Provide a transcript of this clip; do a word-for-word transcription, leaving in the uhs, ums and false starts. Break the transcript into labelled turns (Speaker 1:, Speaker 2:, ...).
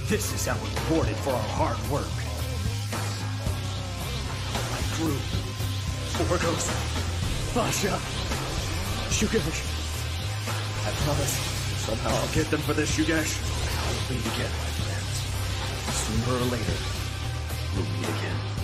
Speaker 1: This is how we're rewarded for our hard work. My crew. Orgos. Basha. Shugesh. I promise, somehow I'll get them for this, Shugesh. We'll be together, my friends. Sooner or later, we'll meet again.